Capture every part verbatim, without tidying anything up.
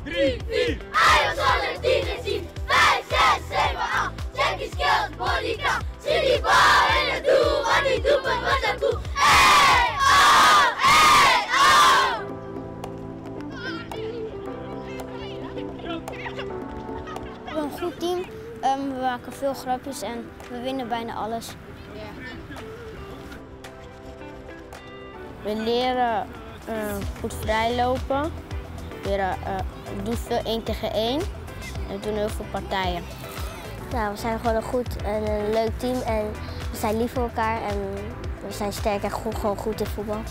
drie, vier. Ajax onder tien is tien. vijf, zes, zeven, acht. Jackie Skills, Monica. Zie die bal in het doel. Wat die doelpunt was een koe. Hey, oh, hey, oh. We hebben een goed team. Um, we maken veel grapjes en we winnen bijna alles. We leren uh, goed vrijlopen. We leren, uh, doen veel één tegen één. En we doen heel veel partijen. Nou, we zijn gewoon een goed en een leuk team. En we zijn lief voor elkaar. En we zijn sterk en goed, gewoon goed in voetbal.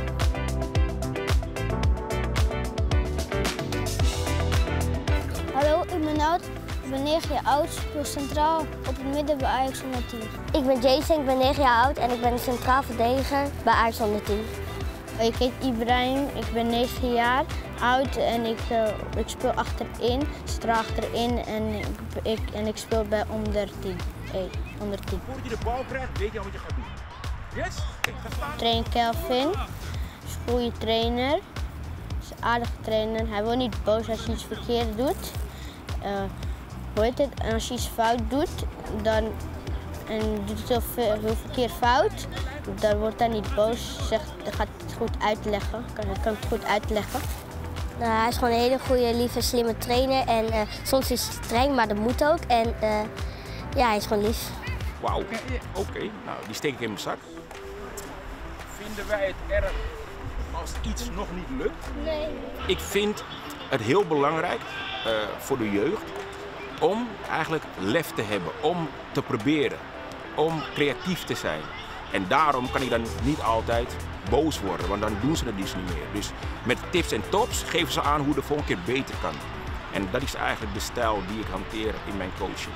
Hallo, ik ben Nout. Ik ben negen jaar oud, speel centraal op het midden bij Ajax onder tien. Ik ben Jason, ik ben negen jaar oud en ik ben een centraal verdediger bij Ajax onder tien. Ik heet Ibrahim, ik ben negen jaar oud en ik, uh, ik speel achterin, centraal achterin en ik, ik, en ik speel bij onder tien. Hey, onder tien. Voordat je de bal krijgt, weet je al wat je gaat doen. Yes? Ik ga staan. Train Kelvin, is een goede trainer, is een aardige trainer. Hij wordt niet boos als je iets verkeerd doet. Uh, hoe heet het? En als je iets fout doet, dan en doet het heel, veel, heel verkeerd fout, dan wordt hij niet boos. Zegt, dan gaat het goed uitleggen. Kan, kan het goed uitleggen. Nou, hij is gewoon een hele goede, lieve, slimme trainer. En uh, soms is hij streng, maar dat moet ook. En uh, ja, hij is gewoon lief. Wauw, oké. Okay. Nou, die steek ik in mijn zak. Vinden wij het erg als iets nog niet lukt? Nee. Ik vind het heel belangrijk uh, voor de jeugd om eigenlijk lef te hebben, om te proberen, om creatief te zijn. En daarom kan ik dan niet altijd boos worden, want dan doen ze het dus niet meer. Dus met tips en tops geven ze aan hoe de volgende keer beter kan. En dat is eigenlijk de stijl die ik hanteer in mijn coaching.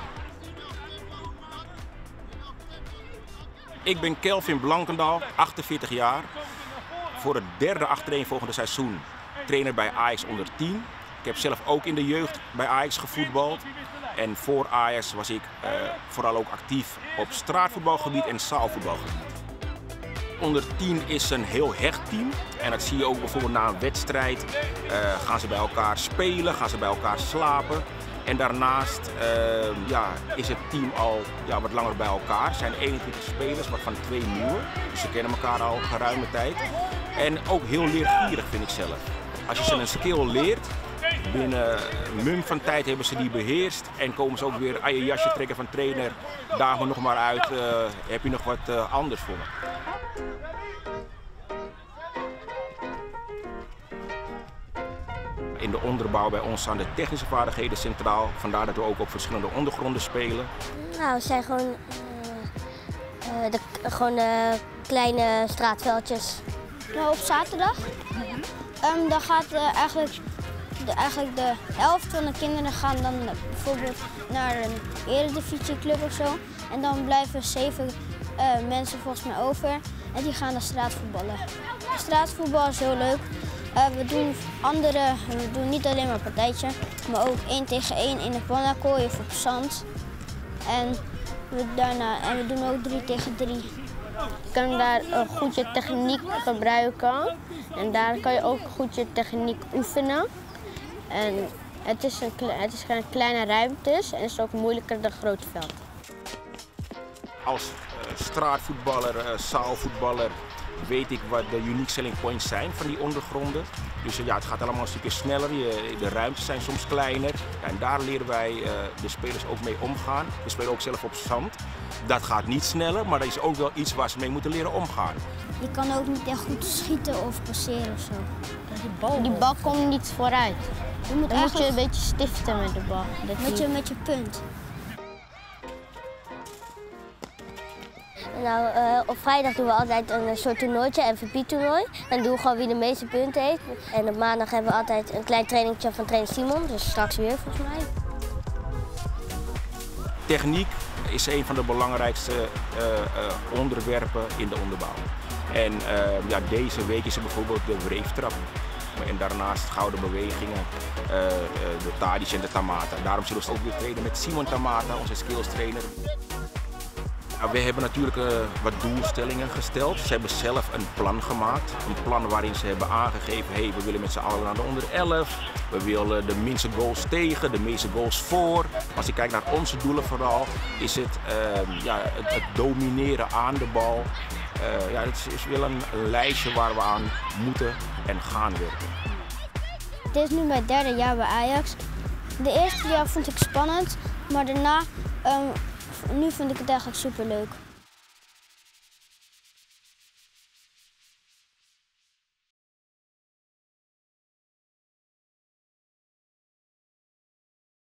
Ik ben Kelvin Blankendaal, achtenveertig jaar. Voor het derde achtereenvolgende seizoen trainer bij Ajax onder tien. Ik heb zelf ook in de jeugd bij Ajax gevoetbald. En voor Ajax was ik uh, vooral ook actief op straatvoetbalgebied en zaalvoetbalgebied. Onder tien is een heel hecht team. En dat zie je ook bijvoorbeeld na een wedstrijd. Uh, gaan ze bij elkaar spelen, gaan ze bij elkaar slapen. En daarnaast uh, ja, is het team al ja, wat langer bij elkaar. Er zijn eenentwintig spelers, maar van twee nieuwe. Dus ze kennen elkaar al geruime tijd. En ook heel leergierig vind ik zelf. Als je ze een skill leert, binnen een mum van tijd hebben ze die beheerst. En komen ze ook weer aan je jasje trekken van trainer. Daag me nog maar uit, uh, heb je nog wat uh, anders voor me? In de onderbouw bij ons staan de technische vaardigheden centraal. Vandaar dat we ook op verschillende ondergronden spelen. Nou, we zijn gewoon, uh, uh, de, gewoon uh, kleine straatveldjes. Nou, op zaterdag um, dan gaat uh, eigenlijk, de, eigenlijk de helft van de kinderen gaan dan uh, bijvoorbeeld naar een eredivisieclub of zo. En dan blijven zeven uh, mensen volgens mij over en die gaan naar straatvoetballen. Straatvoetbal is heel leuk. Uh, we doen andere, we doen niet alleen maar partijtje, maar ook één tegen één in de pannakooi of op zand. En we, daarna, en we doen ook drie tegen drie. Je kan daar uh, goed je techniek gebruiken en daar kan je ook goed je techniek oefenen. En het is, een, het is geen kleine ruimtes en het is ook moeilijker dan groot veld. Als uh, straatvoetballer, uh, zaalvoetballer, weet ik wat de unique selling points zijn van die ondergronden. Dus ja, het gaat allemaal een stukje sneller, je, de ruimtes zijn soms kleiner. Ja, en daar leren wij uh, de spelers ook mee omgaan. We spelen ook zelf op zand. Dat gaat niet sneller, maar dat is ook wel iets waar ze mee moeten leren omgaan. Je kan ook niet echt goed schieten of passeren of zo. Die bal, die bal komt niet vooruit. Je moet Dan moet je een beetje stiften met de bal. Dat met, je, met je punt. Nou, uh, op vrijdag doen we altijd een soort toernooitje, een M V P-toernooi. Dan doen we gewoon wie de meeste punten heeft. En op maandag hebben we altijd een klein trainingje van trainer Simon, dus straks weer volgens mij. Techniek is een van de belangrijkste uh, uh, onderwerpen in de onderbouw. En uh, ja, deze week is er bijvoorbeeld de wreeftrap. En daarnaast gouden bewegingen, uh, uh, de Tadic en de Tamata. Daarom zullen we ook weer trainen met Simon Tamata, onze skills trainer. We hebben natuurlijk uh, wat doelstellingen gesteld. Ze hebben zelf een plan gemaakt. Een plan waarin ze hebben aangegeven, hey, we willen met z'n allen naar de onder elf. We willen de minste goals tegen, de meeste goals voor. Als je kijkt naar onze doelen vooral, is het, uh, ja, het, het domineren aan de bal. Uh, ja, het is wel een, een lijstje waar we aan moeten en gaan werken. Dit is nu mijn derde jaar bij Ajax. De eerste jaar vond ik spannend, maar daarna, um, nu vind ik het eigenlijk superleuk.